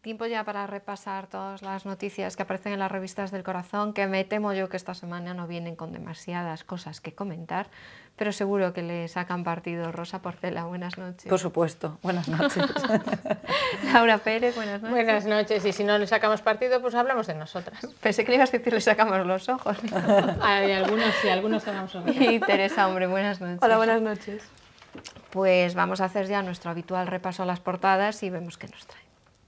tiempo ya para repasar todas las noticias que aparecen en las revistas del corazón, que me temo yo que esta semana no vienen con demasiadas cosas que comentar, pero seguro que le sacan partido. Rosa Porcela, buenas noches. Por supuesto, buenas noches. Laura Pérez, buenas noches. Buenas noches, y si no le sacamos partido, pues hablamos de nosotras. Pensé que le ibas a decir le sacamos los ojos. Hay algunos, sí, algunos sacamos los ojos. Y Teresa, hombre, buenas noches. Hola, buenas noches. Pues vamos a hacer ya nuestro habitual repaso a las portadas y vemos qué nos trae.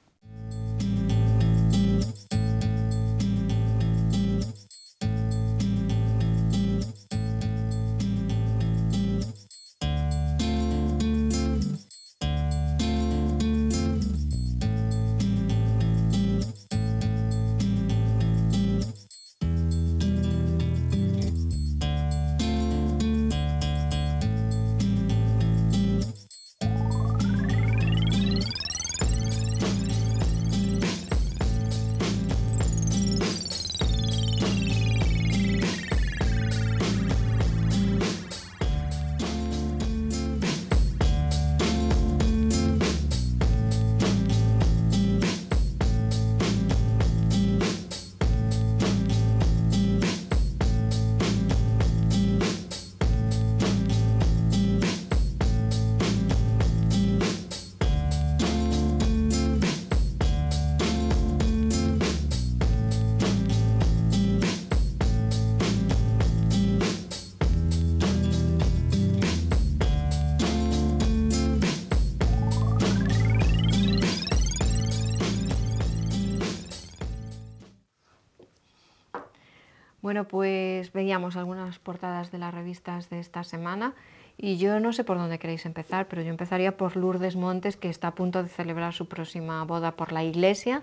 Bueno, pues veíamos algunas portadas de las revistas de esta semana y yo no sé por dónde queréis empezar, pero yo empezaría por Lourdes Montes, que está a punto de celebrar su próxima boda por la iglesia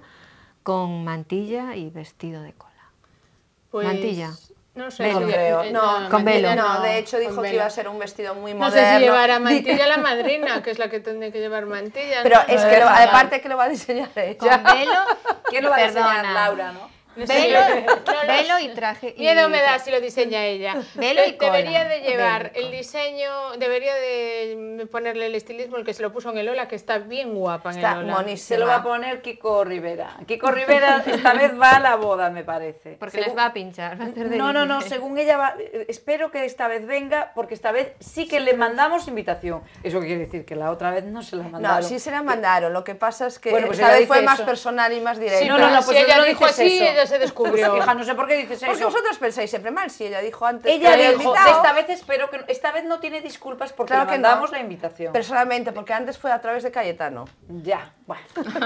con mantilla y vestido de cola. Pues, ¿Mantilla? No sé, No creo, no, con velo. No, de hecho dijo con que velo. iba a ser un vestido muy No moderno. sé si llevará mantilla la madrina, que es la que tendría que llevar mantilla. Pero ¿no? es que aparte que lo va a diseñar ella. Con velo, ¿Quién lo va a perdona. diseñar? Laura, ¿no? No sé. Velo, No lo velo sé. y traje. Miedo me da si lo diseña ella. Velo y cola. Debería de llevar Velo y el diseño, debería de ponerle el estilismo, el que se lo puso en el Lola, que está bien guapa en Está el Lola. monísima. Se lo va a poner Kiko Rivera. Kiko Rivera esta vez va a la boda, me parece. Porque les va a pinchar. Va a hacer de No, DJ. según ella va, espero que esta vez venga, porque esta vez sí que le mandamos invitación. Eso quiere decir que la otra vez no se la mandaron. No, sí se la mandaron, lo que pasa es que Bueno, pues esta ella vez fue dice más eso. personal y más directa. Sí, No, pero no, si pues ella no dijo dices así, eso. ella se descubrió. Hija, no sé por qué dices Porque eso. vosotros pensáis siempre mal, si ella dijo antes Ella que había dijo, invitado. esta vez espero que esta vez no tiene disculpas porque Claro le que no. mandamos la invitación. Personalmente, porque antes fue a través de Cayetano. Ya, bueno.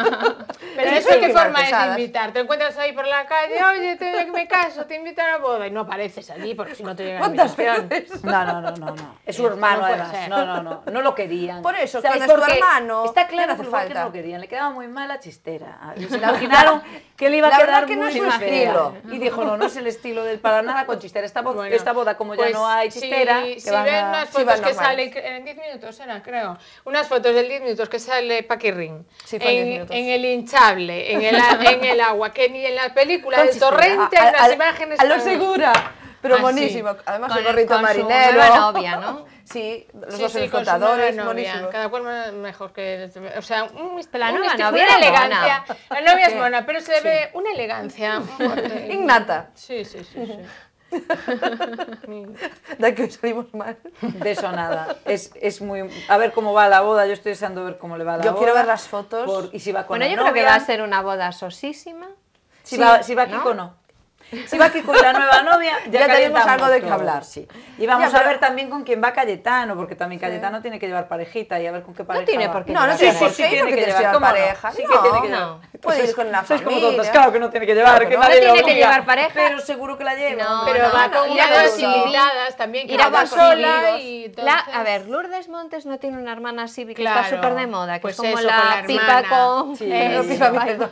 Pero Sí, eso sí, qué sí, forma es de pesadas. invitar. Te encuentras ahí por la calle, oye, me caso, te invito a la boda y no apareces allí porque si no te llega la ¿Cuántas invitación. veces? No. Es su hermano, No puede además. ser. No lo querían. Por eso, ¿Sabes cuando es por tu qué? hermano, Está claro no hace por qué falta. no lo querían. Le quedaba muy mal la chistera. Se imaginaron que le iba a La quedar verdad que no muy es su fea. estilo. Y dijo, no es el estilo del para nada con chistera. Esta Bueno, boda, como ya pues no hay chistera, si que van ven a... unas sí, fotos van que normales. salen en 10 minutos, era, creo, unas fotos del 10 minutos que sale Paquirrín Sí, fue en 10 minutos. en el hinchable, en el agua, que ni en la película Con del chistera. torrente hay unas imágenes a lo tan- segura, pero Ah, buenísimo. sí. Además, Con el gorrito con marinero. su nueva novia, ¿no? Sí, los Sí, dos sí, en con su flotadores, nueva novia. buenísimo. Cada cual mejor que... O sea, La nueva estilo, novia una era elegancia. mona. La novia es mona, pero se le ve una elegancia. Innata. Sí. De que hoy salimos mal. De eso nada. Es muy... A ver cómo va la boda. Yo estoy deseando ver cómo le va la boda. Yo quiero ver las fotos. Y si va con Bueno, la yo creo que novia. va a ser una boda sosísima. Si va Kiko, no. Si va Kiko y la nueva novia, Ya tenemos calentamos algo de que todo, hablar. sí. Y vamos Ya, a pero- ver también con quién va Cayetano, porque también Cayetano tiene que llevar parejita y a ver con qué pareja tiene va. por qué No, no llevar tiene pareja. por qué, no que tienes que llevar ¿cómo no? pareja. Sí No, que tiene que llevar. no. Puede ir con la Sois como familia. tontas, claro que no tiene que llevar, Claro, que no. nadie No lo tiene que obliga. llevar pareja. Pero seguro que la lleva. No, Pero va con irá una con de sus- invitadas también, que irá va con sus sola amigos. y entonces... A ver, Lourdes Montes no tiene una hermana así que Claro, está súper de moda, que pues es como eso, con la la pipa hermana. con... Sí, Pero Eso. pipa, perdón.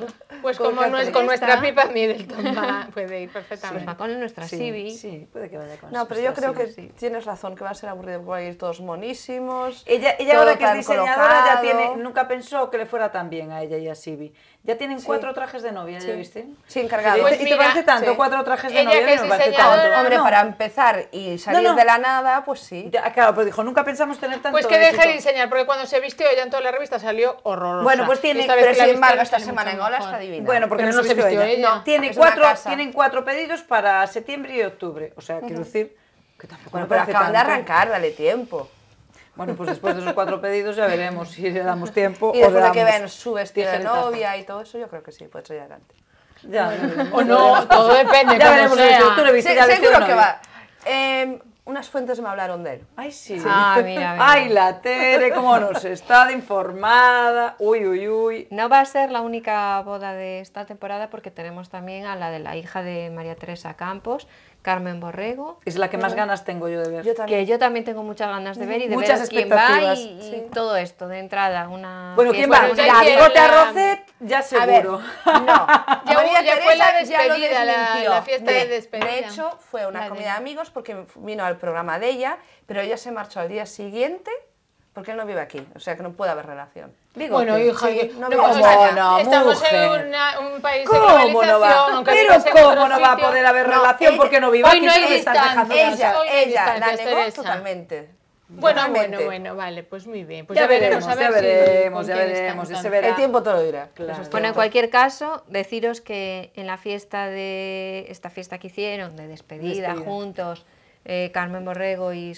Pues como no es con nuestra pipa, Middleton puede ir Pues perfectamente. va con nuestra Sibi. Sí, puede que vaya con No, pero yo creo que sí. tienes razón, que va a ser aburrido, porque van a ir todos monísimos. Ella todo ahora que es tan diseñadora ya colocado. nunca pensó que le fuera tan bien a ella y a Sibi. Ya tienen 4 trajes de novia, ¿ya viste? Sí, encargado. Pues ¿Y te mira, parece tanto? sí. 4 trajes de Ella novia, que a mí es me parece diseñadora, tanto. Hombre, No. para empezar y salir No. de la nada, pues sí. Ya, claro, pero dijo, nunca pensamos tener tanto Pues que deje éxito. de diseñar, porque cuando se vistió ella en toda la revista salió horrorosa. Bueno, pues tiene- Esta vez Pero que la sin viste, embargo, esta sale semana mucho en Ola mejor. está divina. Bueno, porque Pero no no se se vistió vistió ella. ella. No, tiene Es una 4, casa. tienen 4 pedidos para septiembre y octubre. O sea, quiero decir que tampoco Bueno, me pero parece acaban de tanto. arrancar, dale tiempo. Bueno, pues después de esos 4 pedidos ya veremos si le damos tiempo Y o después le de que damos vean su vestido de tijeretazo. novia y todo eso, yo creo que sí, puede salir adelante. Ya veremos. O no, todo depende, Ya como veremos el sea. vestido. ¿Tú le viste ya el vestido de Seguro que novia? va. Unas fuentes me hablaron de él. Ay, sí. Ah, mira, mira. Ay, la Tere, cómo nos está de informada. Uy, uy, uy. No va a ser la única boda de esta temporada porque tenemos también a la de la hija de María Teresa Campos, Carmen Borrego, Es la que más ganas tengo yo de ver. Yo también. que yo también tengo muchas ganas de ver y de Muchas ver quién va expectativas. y todo esto de entrada. Una Bueno, ¿quién fiesta, va? Bueno, ya Ya, hicieron Bigote a la- Roset, ya A ver, seguro. no. Ya María ya fue la Teresa ya lo despedida, desmintió. la fiesta de despedida. De hecho, fue una La de- comida de amigos porque vino al programa de ella, pero ella se marchó al día siguiente porque él no vive aquí, o sea que no puede haber relación. Bigote. Bueno, hija, Sí, que- no no, veo o sea, cómo no, estamos mujer. en un país de ¿Cómo globalización, no va? aunque Pero vivas en ¿cómo otro no va a sitio. poder haber No, relación ella- porque no viva hoy aquí? no Tú hay me estás distancia. dejando Ella, hoy no hay ella la distancias, negó Teresa. totalmente. Bueno, Totalmente. bueno, vale, pues muy bien. Pues Ya ya veremos, veremos, a ver ya veremos, si, ya con quién veremos, están ya se entonces. verá. El tiempo te lo dirá. Claro. Eso es Bueno, en todo. cualquier caso, deciros que en la fiesta de esta fiesta que hicieron de despedida. Juntos, Carmen Borrego y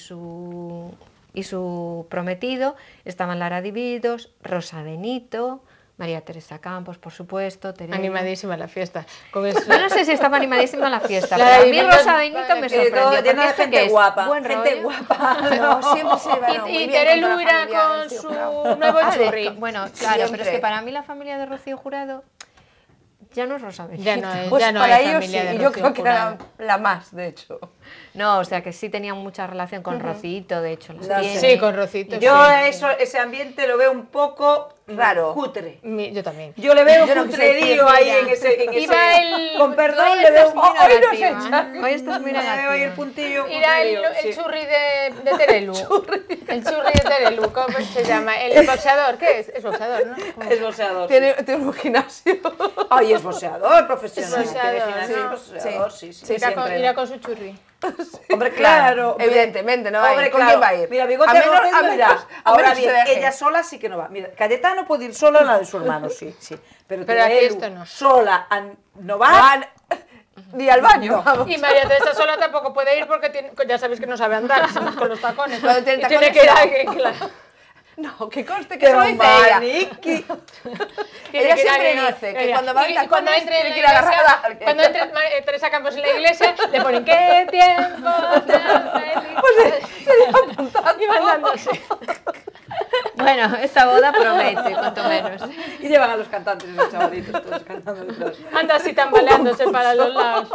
su prometido, estaban Lara Dividos, Rosa Benito, María Teresa Campos, por supuesto, Teresa. Animadísima la fiesta. Con eso. Yo no sé si estaba animadísima la fiesta, La pero a de mí Dividos, Rosa Benito me vale, sorprendió. Todo porque lleno de esto que gente es guapa. buen Gente rollo. guapa. No, siempre se llevaron muy Y bien Tere con toda la Lura familia con del tío su Jurado. nuevo Ah, churri. bueno, claro, pero es Siempre. que para mí la familia de Rocío Jurado ya no es Rosa Benito. Ya no es, Pues ya no para hay ellos familia sí, de y yo Rocío creo que era Jurado. la más, de hecho. No, o sea que sí tenían mucha relación con Rocito, de hecho. Las No tiene. sé. Sí, con Rocito. Yo sí. ese ambiente lo veo un poco Raro. cutre. Yo también. Yo le veo Yo no quise cutrerío decir, ahí mira. en ese. Iba el- Con perdón, Hoy le veo estás muy hoy no sé, negativa. Hoy estás muy le veo ahí el negativa. puntillo. Irá el cutrerío, sí. churri de Terelu. El churri de Terelu, ¿cómo se llama? El boxeador, ¿qué es? Es boxeador, ¿no? Es boxeador. Tiene un gimnasio. Ay, es boxeador profesional. Es boxeador, Tiene gimnasio, ¿no? es boxeador, sí, sí. Irá siempre. irá con su churri. Hombre, claro. hombre. Evidentemente, no va a ir. Hombre, ¿Con claro. quién va a ir? Mira, Bigote A menos- Roset a no menos- irá. a Ahora menos que bien, se deje. ella sola sí que no va. Mira, Cayetano puede ir sola a la de su hermano, sí, sí. Pero Pero aquí Terelu esto no. sola no va. Van ni al baño, vamos. Y María Teresa sola tampoco puede ir porque ya sabéis que no sabe andar con los tacones. Cuando tiene Y tiene tacones, que ir no. a alguien, claro. No, que conste que Pero eso lo dice ella. maniqui. Tiene Ella que ir siempre alguien, dice que cuando va en y tacones cuando entre tiene en que la ir agarrada iglesia, a alguien. cuando entre Teresa Campos en la iglesia, le ponen ¿qué tiempo tan feliz? Pues y van dándose. Bueno, esta boda promete, cuanto menos. Y llevan a los cantantes, los chavalitos, todos cantando detrás. Anda así tambaleándose para los lados.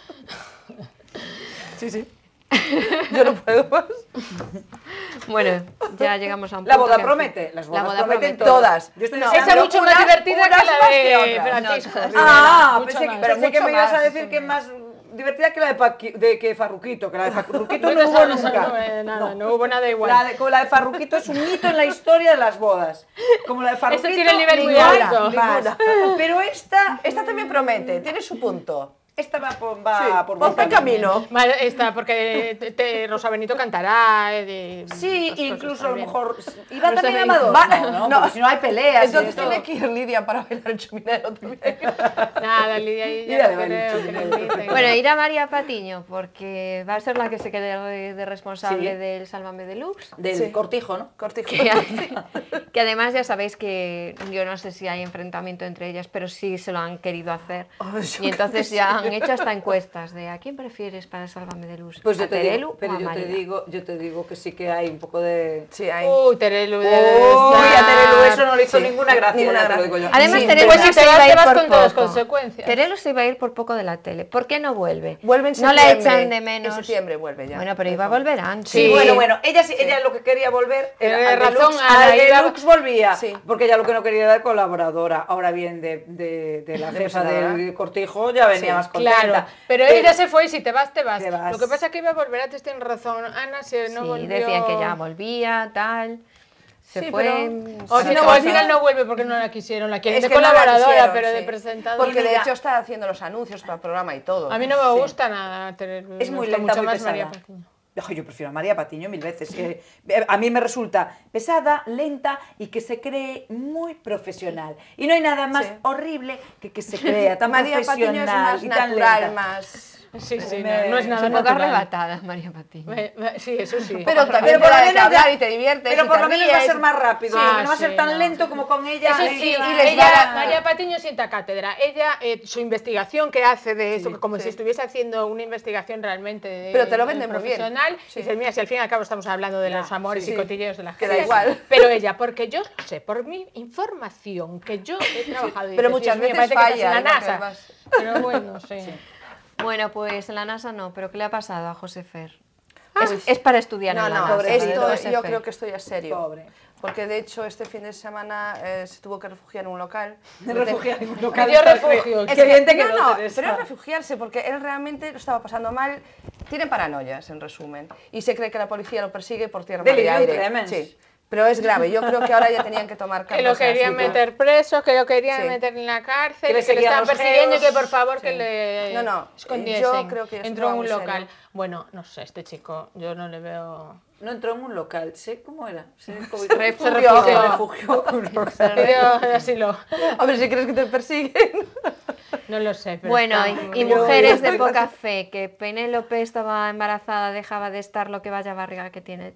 Sí, sí. Yo no puedo más. Bueno, ya llegamos a un La punto boda que- promete, las bodas La boda prometen promete. Todas. Yo estoy No, deseando- Esa mucho más unas- divertida unas que la más que de otras. Francisco. No, Ah, Mucho pensé, más. pensé que mucho me ibas a más, decir mucho que más. más divertida que la de que Farruquito, que la de Farruquito no No, hubo no, nunca. no hubo nada igual. Como la de Farruquito es un hito en la historia de las bodas. Como la de Farruquito. tiene el nivel muy ninguna, alto. más. Pero esta También promete, tiene su punto. va por Va buen en camino. Está, porque Rosa Benito cantará. Sí, estas incluso cosas a lo también. mejor iba Rosa también a Benito. Madonna, ¿no? No. Porque si no hay peleas. y Entonces esto. tiene que ir Lidia para bailar el chuminero también. Nada, Lidia, Lidia ya de no creo Balichi, que Lidia le de inviten. Bueno, irá María Patiño, porque va a ser la que se quede de responsable Sí. del Sálvame Deluxe. Del Sí. cortijo, ¿no? Cortijo. Que además ya sabéis que yo no sé si hay enfrentamiento entre ellas, pero sí se lo han querido hacer. Ay, yo Y entonces creo que ya han hecho hasta encuestas de ¿a quién prefieres para Sálvame de Luz? Pues ¿A yo te Terelu digo, pero o a yo María? te digo que sí que hay un poco de... Sí, hay. Uy, Terelu, Uy, a Terelu eso no le hizo Sí. ninguna gracia, Ninguna ya te lo gracia. digo yo. Además, Sí, Terelu pues no si se te iba vas, a te ir vas por con todas las poco. consecuencias. Terelu se iba a ir por poco de la tele. ¿Por qué no vuelve? Vuelve en No septiembre. la echan de menos. En septiembre vuelve ya. Bueno, pero iba a volver antes. Sí, Sí. bueno, ella lo que quería volver Tiene era al razón, Deluxe, Ana, al iba- Deluxe volvía, Sí. porque ella lo que no quería era colaboradora. Ahora bien, de la De jefa presentadora. del Cortijo ya venía Sí, más contenta. Claro, pero ella se fue y si te vas, te vas. Te vas. Lo que pasa es que iba a volver antes, tienes razón. Ana se no Sí, volvió. decían que ya volvía, tal. Se Sí, fue. pero- O se si no, fue. al final no vuelve porque no la quisieron. La quieren Es de que no la colaboradora, quisieron, pero de sí. presentadora. Porque de mira- hecho está haciendo los anuncios para el programa y todo. A mí no me gusta nada Terelu. Es me muy gusta lenta, mucho muy más pesada. María Patiño. Ay, yo prefiero a María Patiño 1000 veces. A mí me resulta pesada, lenta y que se cree muy profesional. Y no hay nada más Sí. horrible que se crea tan María Patiño es profesional más y tan natural, lenta. más... Sí, sí, Me- no es Es nada un poco natural. arrebatada, María Patiño. Sí, eso sí. Pero también por te lo da de menos hablar ya- y te diviertes Pero y por te lo menos va a ríes. ser más rápido, Sí, porque no va a ser sí, tan no. lento como con ella. Eso Ay, sí, que va- y les ella, va a- María Patiño sienta cátedra. Ella, su investigación que hace de eso, como sí. si estuviese haciendo una investigación realmente Pero te lo vende muy bien. profesional. Sí. Dices, mira, si al fin y al cabo estamos hablando de Ya, los amores sí. y cotilleos de la Que gente. da igual. Pero ella, porque yo lo sé, por mi información, que yo he trabajado. y Pero dices, muchas Dios mío, veces parece que estás falla, en la igual que NASA. vas. Pero bueno, sí. Bueno, pues en la NASA no, pero ¿qué le ha pasado a José Fer? Es para estudiar No, en la no, NASA. pobre lo de esto José yo Fer. creo que esto ya es serio. Pobre. Porque de hecho este fin de semana se tuvo que refugiar en un local. Refugiar en un local. Pidió refugio. Es Qué bien te no, quedó, no, Teresa. pero es refugiarse porque él realmente lo estaba pasando mal. Tiene paranoias, en resumen. Y se cree que la policía lo persigue por tierra, mar y Delirium aire. tremens. Sí, pero es grave. Yo creo que ahora ya tenían que tomar Que lo cartas en el querían asunto. meter preso, que lo querían Sí. meter en la cárcel, Que que le le seguían estaban los persiguiendo y geos. que por favor que Sí. le No, no, escondiesen. yo creo que ya entró en estuvo un muy local. serio. Bueno, no sé, este chico, yo no le veo... No entró en un local, sé cómo era. Se refugió. Se refugió en un local. Pidió asilo. A ver si crees que te persiguen. No lo sé, pero Bueno, está y muy- mujeres de poca fe, que Penélope estaba embarazada, dejaba de estar lo que vaya barriga que tiene.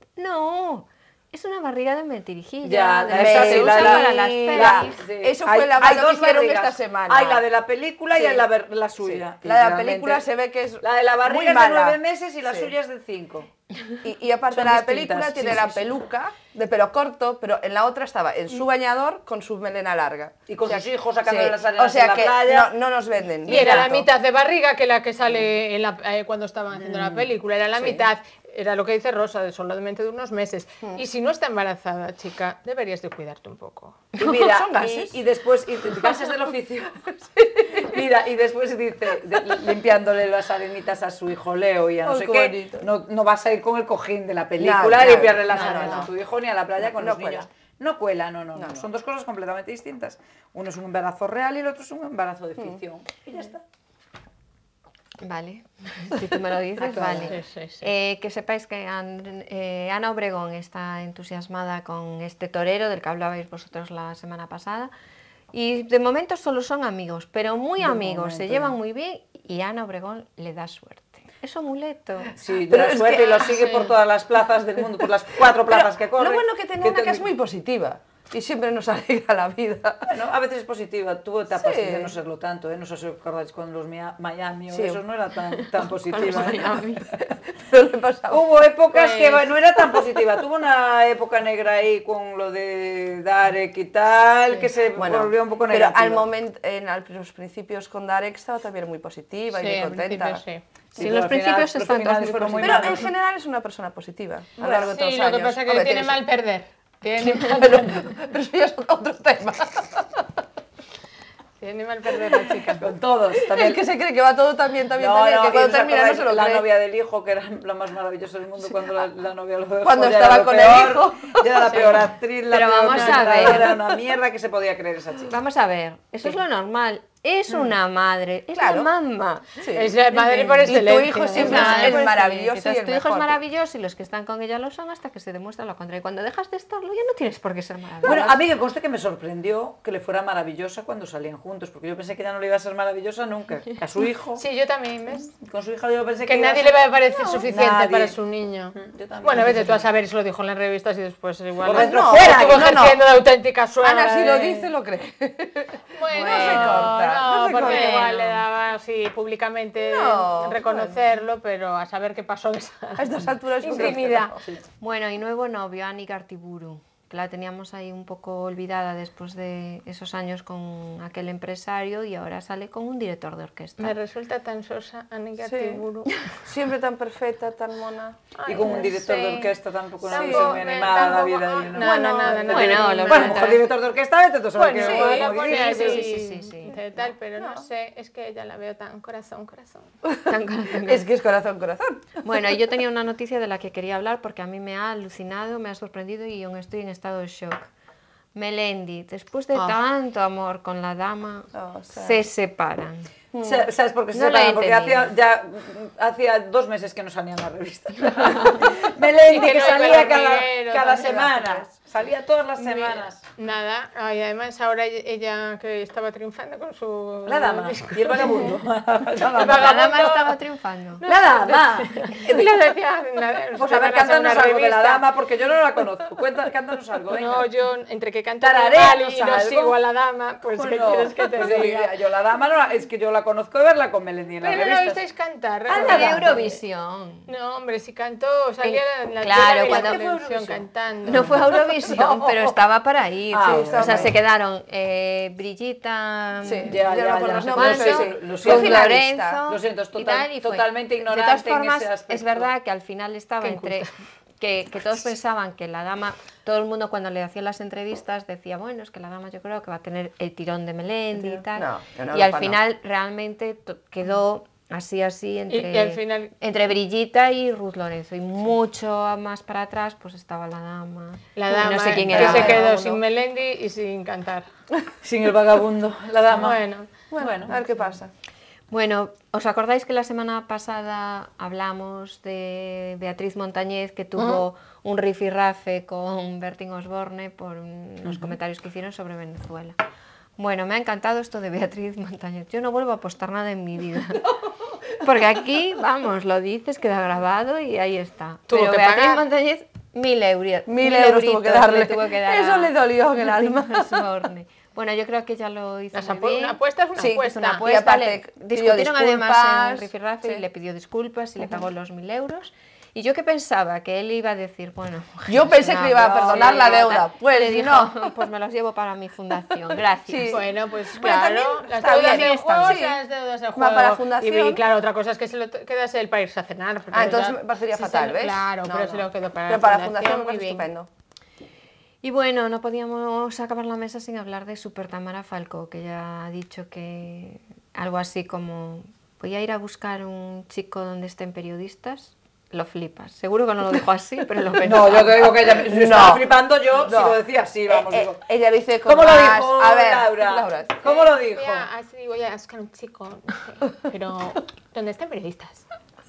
No, es una barriga de mentirijilla, Ya, de esa las que sí, se la- usan la- para las la- pelis. Sí. Eso fue la hay banda que dos hicieron barrigas. esta semana. Hay la de la película y Sí. hay la suya. La de la Literalmente. película se ve que es La de la barriga muy es de mala. 9 meses y la Sí. suya es de 5. Y aparte Son la distintas, película sí, tiene sí, la sí. peluca de pelo corto, pero en la otra estaba en su bañador con su melena larga. Y con O sea, sus hijos sacándole las o arenas sea en la que playa. No nos venden. Y era la tanto. mitad de barriga que la que sale en cuando estaban haciendo la película, era la Sí. mitad. Era lo que dice Rosa, de solamente de unos meses. Y si no está embarazada, chica, deberías de cuidarte un poco. Y mira, Son gases. y después, gases del oficio. Mira, y después dice, limpiándole las arenitas a su hijo Leo y a no Ay, sé qué qué, bonito. no vas a ir con el cojín de la película No, a claro. limpiarle las No, no, arenas no. a tu hijo ni a la playa con No los cuela. niños. No cuela, no. No. Son dos cosas completamente distintas. Uno es un embarazo real y el otro es un embarazo de ficción. Y ya está. Vale, si tú me lo dices, Aclara. vale. Sí, sí, sí. Que sepáis que Ana Obregón está entusiasmada con este torero del que hablabais vosotros la semana pasada. Y de momento solo son amigos, pero muy De amigos, se momento, llevan ¿no? muy bien y Ana Obregón le da suerte. Es amuleto. Sí, Pero de la es suerte que- y lo sigue por todas las plazas del mundo, por las 4 plazas que corre. Lo bueno que tiene Ana que es te- muy positiva y siempre nos alegra la vida. Bueno, a veces es positiva, tuvo etapas Sí. de no serlo tanto, ¿eh? No sé si os acordáis con los Miami o Sí. eso no era tan positiva. ¿eh? Pero le pasaba. Hubo épocas que Pues- no era tan positiva, tuvo una época negra ahí con lo de Darek y tal, que se volvió un poco pero negativa. al momento, los principios con Darek estaba también muy positiva y Sí, muy al contenta. principio sí. Sí, pero los al final- principios los están finales todos fueron muy Pero malos. en general es una persona positiva a lo largo de todos Sí, los lo años. que pasa es que Hombre, tiene tiene mal perder. Tiene mal Pero, perder. pero eso ya es otro tema. Tiene mal perder la chica. Con todos, Es también. que se cree que va todo también, No, que y cuando ¿os termina no acordáis se lo la cree. novia del hijo, que era la más maravillosa del mundo, cuando la novia lo dejó, Cuando ya estaba era lo con peor, el hijo. ya era la peor actriz, la Pero peor vamos a presentadora, ver. era una mierda que se podía creer esa chica. Vamos a ver, eso es lo normal. Es una madre, es Claro. la mamá. Sí. Es la madre por Y tu excelencia. hijo Es siempre la madre es por maravilloso excelencia. y el Tu hijo es mejor. maravilloso y los que están con ella lo son hasta que se demuestra lo contrario. Cuando dejas de estarlo ya no tienes por qué ser maravilloso. Bueno, a mí que conste que me sorprendió que le fuera maravillosa cuando salían juntos, porque yo pensé que ella no le iba a ser maravillosa nunca. Que a su hijo, Sí, yo también, ¿ves? con su hija yo pensé Que iba a nadie ser- le va a parecer suficiente nadie. para su niño. Yo también. Bueno, vete tú a saber, eso lo dijo en las revistas y después igual Por dentro, no, fuera, estuvo que no, ejerciendo de auténtica suegra. Ana, si lo de- dice, lo cree. Bueno, No se corta, no, no se porque corta. igual le daba así públicamente No, reconocerlo, pero a saber qué pasó en esa A estas alturas yo creo que intimidad. no. Bueno, y nuevo novio, Ani Gartiburu, que la teníamos ahí un poco olvidada después de esos años con aquel empresario y ahora sale con un director de orquesta. Me resulta tan sosa Anika Sí. Tiburu. Siempre tan perfecta, tan mona. Y con un no director de sé. orquesta tampoco no Tampoco, se me animada la tampoco, vida. ah, y no. nada, nada, nada. Bueno, lo Bueno, mejor director de orquesta, vete tú a saber Bueno, qué- sí, la como pone dices. allí, sí. de tal, pero no sé, es que ella la veo tan corazón. Es que es corazón, corazón. Bueno, y yo tenía una noticia de la que quería hablar porque a mí me ha alucinado, me ha sorprendido y aún estoy en estado de shock. Melendi, después de tanto amor con la dama, se separan. ¿Sabes por qué se No lo he separan? Porque entendido. hacía 2 meses que no salían las revistas. Melendi, Y que que no salía iba al hormiguero, cada también. semana. Salía todas las semanas. Nada, y además ahora ella que estaba triunfando con su... La dama y el vagabundo. La dama estaba triunfando. La dama. Y le decía, nada, Pues a ver, van hacer una cántanos algo de la revista. dama, porque yo no la conozco. Cántanos algo, venga. No, yo entre que canto Tarareanos mal y no algo. sigo a la dama, pues Pues ¿qué no, quieres que te pues diga? yo la dama no es que yo la conozco de verla con Melendi en las Pero no la revistas. visteis cantar, Anda, De ¿verdad? Eurovisión. No, hombre, si cantó, salía en la Claro, tele y cuando- la ¿Qué fue televisión Eurovisión? cantando. No fue a Eurovisión, pero estaba para ir. Ah, O sea, bueno. se quedaron Brigitta, Sí, Ya, yo ya, no por ya. los Lo nombres, sé, sí. lo con siento. finalista. Lorenzo. Lo siento, es y tal, y fue. totalmente De ignorante todas en formas, ese aspecto. es verdad que al final estaba Qué entre inculta. que todos pensaban que la dama, todo el mundo cuando le hacían las entrevistas decía, bueno, es que la dama yo creo que va a tener el tirón de Melendi y tal. No, en y Europa al no. final realmente quedó así entre, y al final- entre Brigitta y Ruth Lorenzo. Y mucho más para atrás pues estaba la dama. La Y dama, no sé quién que era. se la quedó dama. sin Melendi y sin cantar. Sin el vagabundo, la dama. Bueno, Bueno, A ver qué pasa. Bueno, ¿os acordáis que la semana pasada hablamos de Beatriz Montañez que tuvo un rifirrafe con Bertín Osborne por unos comentarios que hicieron sobre Venezuela? Bueno, me ha encantado esto de Beatriz Montañez. Yo no vuelvo a apostar nada en mi vida. Porque aquí, vamos, lo dices, queda grabado y ahí está. Tuvo Pero que Beatriz pagar. Montañez, 1.000 euros. 1000 euros tuvo que darle. Le tuvo que dar Eso a le dolió en el Bertín alma. Osborne. Bueno, yo creo que ya lo hizo Las muy bien. una apuesta es una Sí, apuesta. Es una Y apuesta, aparte le pidió discutieron además en disculpas, rifirrafe y sí. le pidió disculpas y le pagó los 1.000 euros. Y yo que pensaba que él iba a decir, bueno, Yo pensé que le iba a perdonar la deuda. Pues le dijo, no. pues me los llevo para mi fundación, gracias. Sí. Bueno, pues Bueno, claro, también las está deudas bien, del está juego, bien. las deudas del Va juego. para la fundación. Y claro, otra cosa es que se lo quedase el para irse a cenar. pero Entonces ya- me parecería sí, fatal, ¿ves? Claro, No, pero no. se lo quedó para Pero la para la fundación, fundación me muy parece bien. estupendo. Y bueno, no podíamos acabar la mesa sin hablar de Super Tamara Falcó, que ya ha dicho que algo así como, voy a ir a buscar un chico donde estén periodistas. Lo flipas. Seguro que no lo dijo así, pero lo pensó. No, yo te digo que ella me estaba No. flipando yo, si No. lo decía así, vamos. digo. Ella lo dice con ¿Cómo lo más- dijo A ver, Laura? ¿Cómo lo dijo? Así voy a buscar un chico, no sé, pero ¿dónde estén periodistas?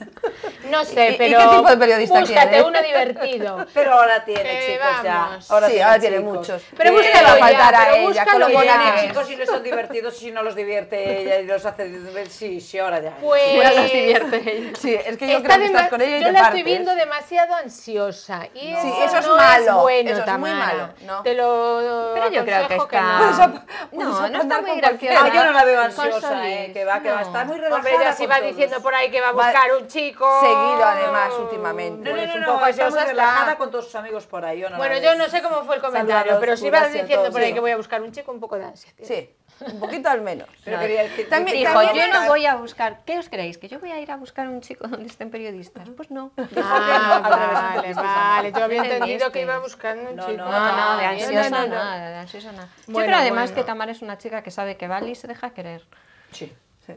No sé, ¿Y pero qué tipo de periodista búscate quiere? uno divertido. Pero ahora tiene Que chicos ya. vamos. Sí, ahora tiene chicos. muchos. Pero ¿Qué búscalo le va a ya, faltar a pero ella? búscalo Con lo ya. buena Tiene que es. chicos y no son divertidos si no los divierte ella y los hace... Sí, ahora ya. Pues Ya los divierte ella. Sí, es que yo está creo que estás con ella y yo te la partes. estoy viendo demasiado ansiosa y Sí, eso, eso es no malo, es bueno, eso es muy Tamara. malo, ¿no? Te lo Pero yo creo que aconsejo está... no. No, no está andar muy con graciosa. Ah, yo no la veo Con ansiosa, Solís. que va, No. está muy relajada. Hombre, ella sí con va todos. diciendo por ahí que va a Va- buscar un chico Seguido, además, últimamente. No, Pues no, un no, poco no, está muy ansiosa relajada está. con todos sus amigos por ahí. Yo no Bueno, la yo veo. no sé cómo fue el Saluda a comentario, los pero si curas vas y a diciendo todos, por ahí sí. que voy a buscar un chico, un poco de ansia. tío. Sí, un poquito al menos. Pero quería decir... También- Dijo, también- yo no voy a buscar... ¿Qué os creéis? ¿Que yo voy a ir a buscar un chico donde estén periodistas? Pues no. Ah, Al revés, vale, entonces, vale. Yo había ¿Entendiste? entendido que iba buscando un No, chico. no, No, de Ah, ansiosa no, no. nada, de ansiosa nada. Yo Bueno, creo además bueno. que Tamara es una chica que sabe que vale y se deja querer. Sí, Sí.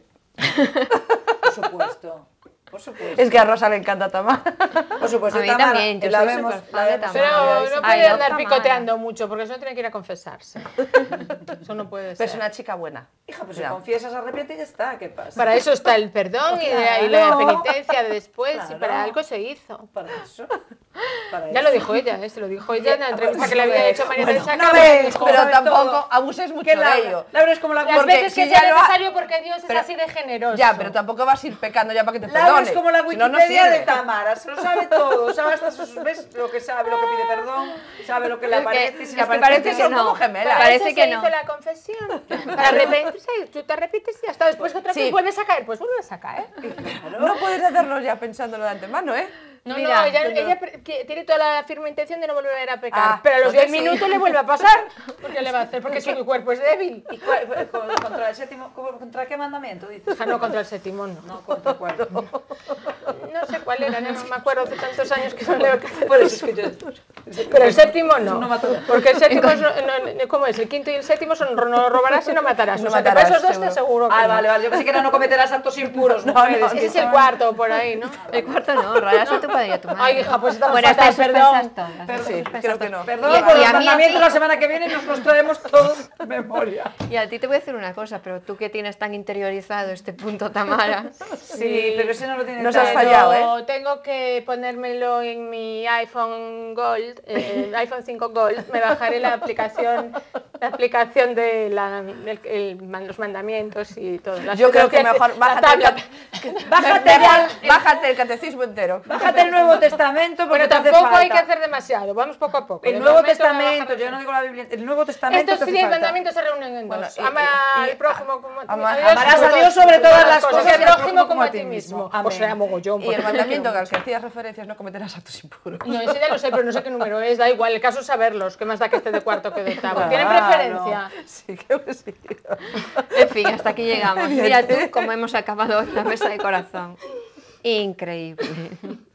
por supuesto. Por supuesto. Es que a Rosa le encanta Tamara. Por supuesto, A mí Tamara, también, yo la soy vemos, superfan la de vemos. Tamara. Pero no Ay, puede no, andar Tamara. picoteando mucho, porque eso no tiene que ir a confesarse. Eso no puede Pero es ser. una chica buena. Hija, pues si Cuidado. confiesas, arrepiente y ya está, ¿qué pasa? Para eso está el perdón y la Claro. penitencia de después, y Claro. para algo se hizo. Para eso. Para Ya eso. lo dijo ella, se lo dijo ella en la entrevista pues, que le no había ves. hecho María Bueno, Teresa no Campos, ves, dijo, Pero sabe tampoco todo. abuses mucho ¿Qué de Laura? ello. Laura es como la las Porque veces que si sea ya lo ha- necesario porque Dios es Pero- así de generoso. Ya, pero tampoco vas a ir pecando ya para que te Laura perdone. es como la Si no, no Wikipedia sirve. de Tamara, se lo sabe todo, sabe hasta sus, ves lo que sabe, lo que pide perdón, sabe lo que le Es que- aparece, y si le es que aparece parece que que son no. como gemelas. Parece eso que se no. hizo la confesión, para arrepentirse vuelves a ir, tú te repites y ya está. Después otra Sí. vez vuelves a caer, pues vuelves a caer. No puedes hacerlo ya pensándolo de antemano, ¿eh? No, Mira, no, ella tiene toda la firme intención de no volver a pecar. Ah, pero a los pues 10 sí. minutos le vuelve a pasar. ¿Por qué le va a hacer? Porque su cuerpo es débil. ¿Y contra el séptimo, contra qué mandamiento dices? O sea, no contra el séptimo, no. No, contra cuál. No sé cuál era, no me acuerdo hace tantos años que no le veo que hacer. Por eso es que yo... Pero el séptimo no. No matarás. Porque el séptimo es, ¿cómo es? El quinto y el séptimo son no robarás y no matarás. No O sea, que matarás, para esos dos te seguro. aseguro que Ah, no. vale, vale. Yo pensé que era no cometerás actos impuros. Mujeres, Ese que es el son- cuarto por ahí, ¿no? El cuarto no, robarás a tu padre y a tu madre. Ay, hija, pues estamos Bueno, fatal, estas perdón. suspensas todas. Perdón, Sí, suspensas creo que todas. no. Perdón Y- por y los a mí mandamientos, así- la semana que viene nos los traemos todos de memoria. Y a ti te voy a decir una cosa, pero tú que tienes tan interiorizado este punto, Tamara. Sí, pero ese no lo tiene Nos tan- has fallado, ¿eh? Pero tengo que ponérmelo en mi iPhone Gold, el iPhone 5 Gold. Me bajaré la aplicación de los mandamientos y todo. Yo creo que mejor la tabla. bájate el catecismo entero. Bájate el Nuevo Testamento porque Pero te hace tampoco hay falta. que hacer demasiado, vamos poco a poco. El De Nuevo momento me voy a Testamento, bajar yo no digo la Biblia, el Nuevo Testamento Estos te hace 10 falta. mandamientos se reúnen en dos. Bueno, Ama y- al prójimo como a ti mismo. Amarás a Dios sobre todas las cosas y al y al prójimo como a ti mismo. O Amén. sea, mogollón. Y el porque- mandamiento al que hacías referencias, no cometerás actos impuros. No, ese ya lo sé, pero no sé qué número es, da igual, el caso es saberlos, ¿qué más da que esté de cuarto que de octavo? Claro. ¿Tienen preferencia? Sí, creo que sí. En fin, hasta aquí llegamos. Mira tú cómo hemos acabado hoy la mesa de corazón. Increíble.